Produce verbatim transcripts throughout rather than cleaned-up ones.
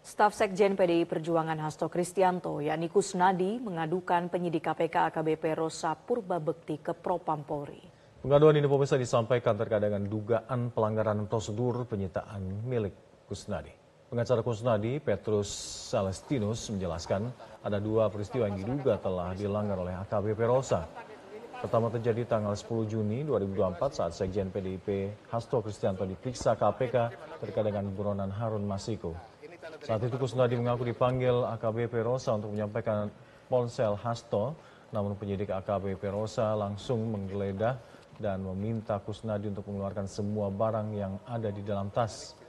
Staf Sekjen P D I Perjuangan Hasto Kristianto, yakni Kusnadi, mengadukan penyidik K P K A K B P Rosa Purbabekti ke Propam Polri. Pengaduan ini pemirsa disampaikan terkait dengan dugaan pelanggaran prosedur penyitaan milik Kusnadi. Pengacara Kusnadi, Petrus Celestinus, menjelaskan ada dua peristiwa yang diduga telah dilanggar oleh A K B P Rosa. Pertama terjadi tanggal sepuluh Juni dua ribu dua puluh empat saat Sekjen P D I P Hasto Kristianto diperiksa K P K terkait dengan buronan Harun Masiku. Saat itu Kusnadi mengaku dipanggil A K B P Rosa untuk menyampaikan ponsel Hasto, namun penyidik A K B P Rosa langsung menggeledah dan meminta Kusnadi untuk mengeluarkan semua barang yang ada di dalam tas.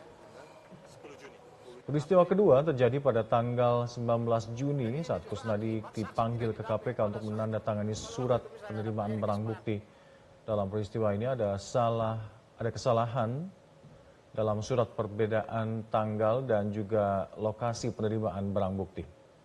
Peristiwa kedua terjadi pada tanggal sembilan belas Juni saat Kusnadi dipanggil ke K P K untuk menandatangani surat penerimaan barang bukti. Dalam peristiwa ini ada salah ada kesalahan dalam surat perbedaan tanggal dan juga lokasi penerimaan barang bukti.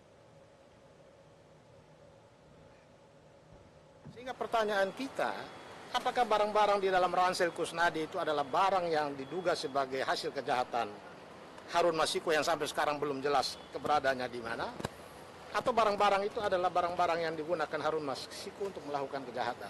Sehingga pertanyaan kita, apakah barang-barang di dalam ransel Kusnadi itu adalah barang yang diduga sebagai hasil kejahatan Harun Masiku yang sampai sekarang belum jelas keberadaannya di mana, atau barang-barang itu adalah barang-barang yang digunakan Harun Masiku untuk melakukan kejahatan.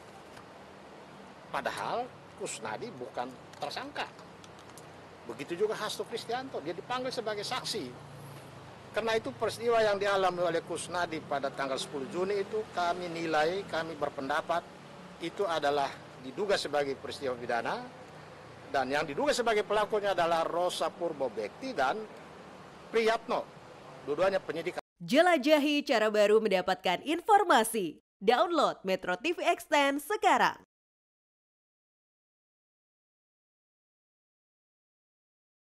Padahal Kusnadi bukan tersangka. Begitu juga Hasto Kristianto, dia dipanggil sebagai saksi. Karena itu peristiwa yang dialami oleh Kusnadi pada tanggal sepuluh Juni itu kami nilai, kami berpendapat itu adalah diduga sebagai peristiwa pidana. Dan yang diduga sebagai pelakunya adalah Rosa Purbabekti dan Priyatno. Dua-duanya penyidik. Jelajahi cara baru mendapatkan informasi. Download Metro T V Extend sekarang.